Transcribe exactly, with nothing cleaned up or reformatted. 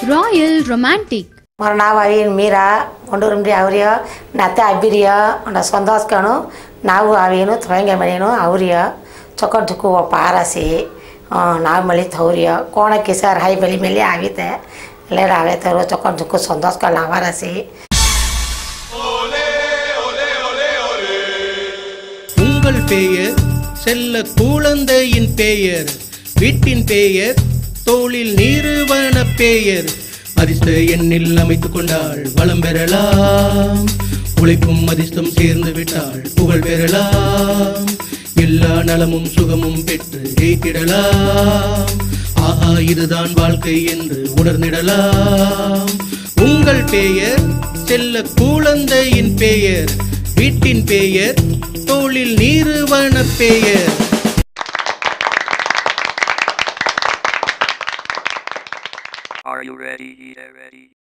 Royal Romantic. Mara nav avin Meera, Mondurumdi avriya, Nate abiriya, onda sondaskanu, navu avinu, throyinga marinu avriya, chokon tuku parasi, nav mali thauriya, kona kisar hai bali meli avite, lera avite ro chokon tuku sondaskal navarasi. உங்கள் பெயர் செல்ல குழந்தையின் பெயர் வீட்டின் பெயர் தோளில் நிறுவன பெயர் அதிர்ஷ்ட எண்ணில் அமைத்துக் கொண்டால் வளம் பெறலாம் உழைப்பும் அதிர்ஷ்டம் சேர்ந்து விட்டால் புகழ் பெறலாம் எல்லா நலமும் சுகமும் பெற்று ஜெயித்திடலாம் ஆஹா இதுதான் வாழ்க்கை என்று உணர்ந்திடலாம் உங்கள் பெயர் செல்ல குழந்தையின் பெயர் வீட்டின் பெயர் தோளில் நிறுவன பெயர். Are you ready? Ready?